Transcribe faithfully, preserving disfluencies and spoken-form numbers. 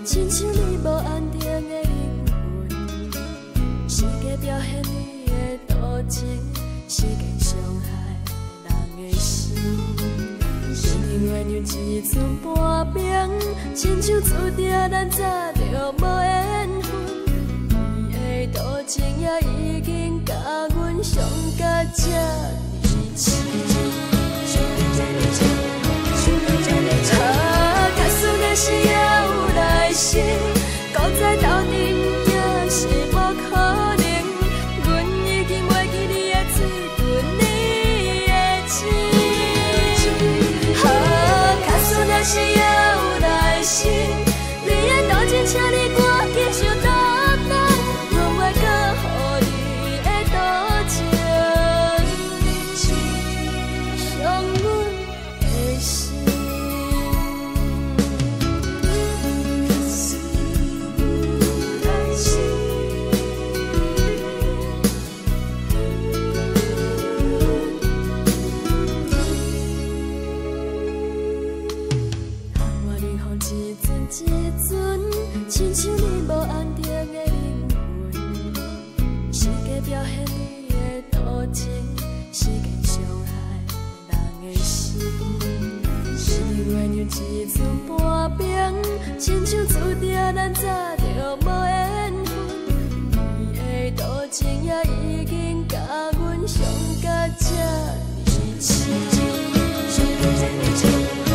亲像你无安定的灵魂，世界表现你的多情，世间伤害人的心。天天鸳鸯一寸半冰，亲像注定咱早就无缘分。你的多情也已经甲阮伤到这呢深。啊，假使若是也有来生，搁再斗阵也是无可能。阮已经袂记你的嘴唇，你的情。啊，假使若是也有来生，你的多情，请你赶紧想倒来，阮袂搁予你的多情伤阮的心。一阵一阵，亲像你无安定的灵魂，世界表现你的多情，世间伤害人的心。天天鸳鸯一寸半冰，亲像注定咱早就无缘分。你的多情也已经甲阮伤到这呢深。